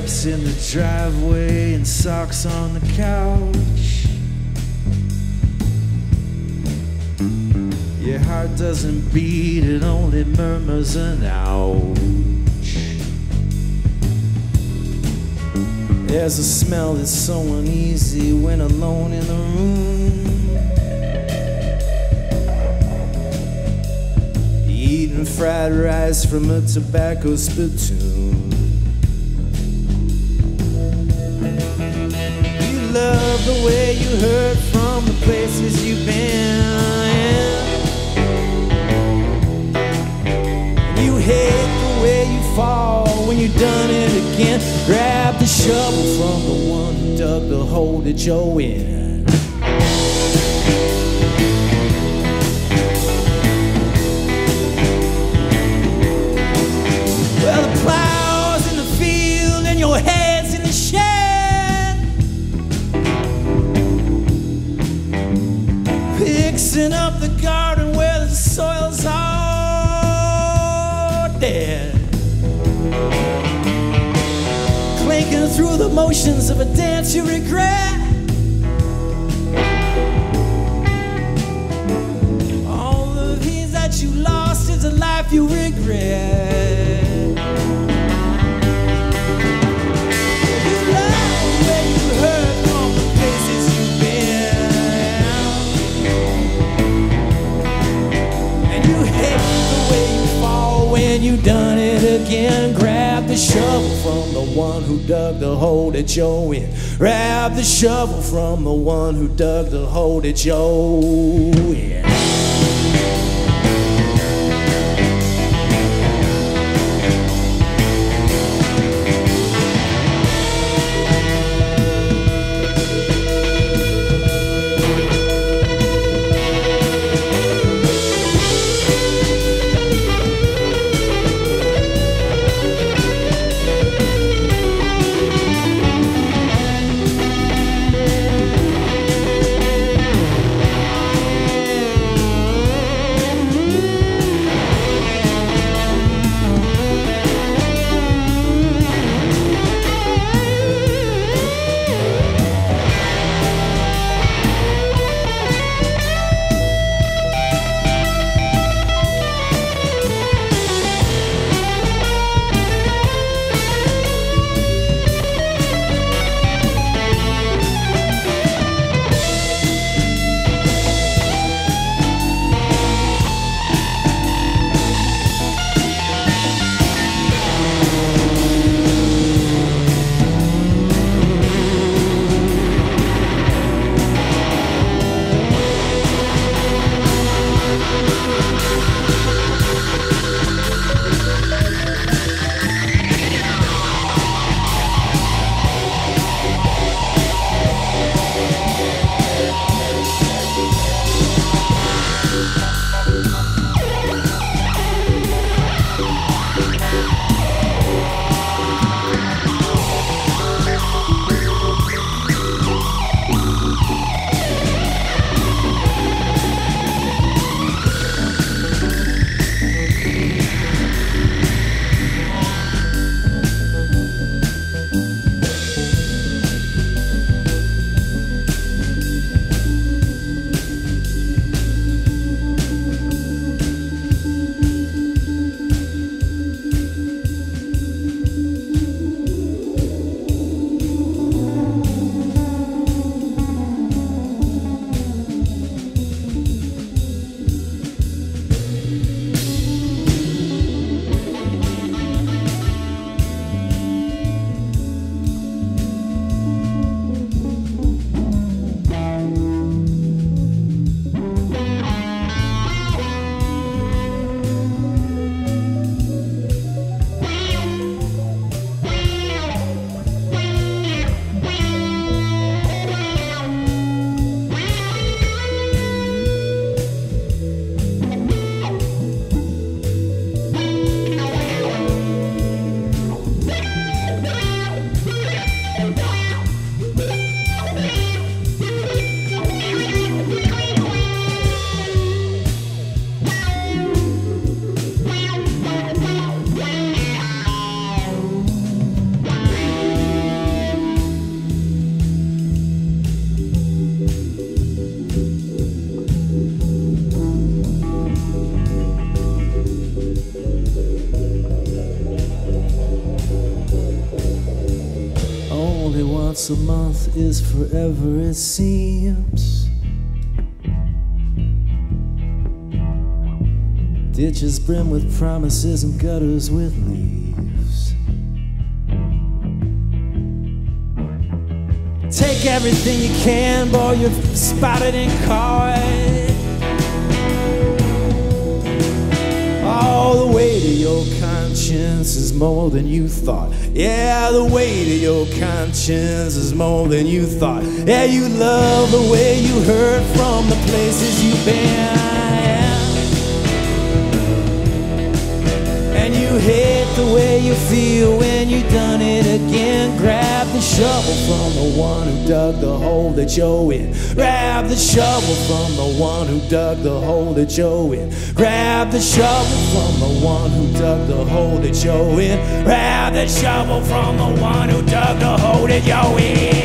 steps in the driveway and socks on the couch. Your heart doesn't beat, it only murmurs an ouch. There's a smell that's so uneasy when alone in the room. Eating fried rice from a tobacco spittoon. You love the way you heard from the places you've been. You hate the way you fall when you've done it again. Grab the shovel from the one who dug the hole that you're in. Well, the plow's in the field and your head's in the shed, fixing up the garden where the soil's all dead, clinking through the motions of a dance you regret. All the things that you lost is a life you regret. You love the way you heard from the places you've been, and you hate the way you fall when you've done it again. Grab the shovel from the one who dug the hole that you're in. Grab the shovel from the one who dug the hole that you're in. once a month is forever, it seems. Ditches brim with promises and gutters with leaves. Take everything you can, boy, you're spotted and caught. Oh, the weight of your conscience is more than you thought. Yeah, the weight of your conscience is more than you thought. Yeah, you love the way you heard from the places you've been. And you hate the way you feel when you've done it again. Grab the shovel from the one who dug the hole that you're in. Grab the shovel from the one who dug the hole that you're in. Grab the shovel from the one who dug the hole that you're in. Grab the shovel from the one who dug the hole that you're in.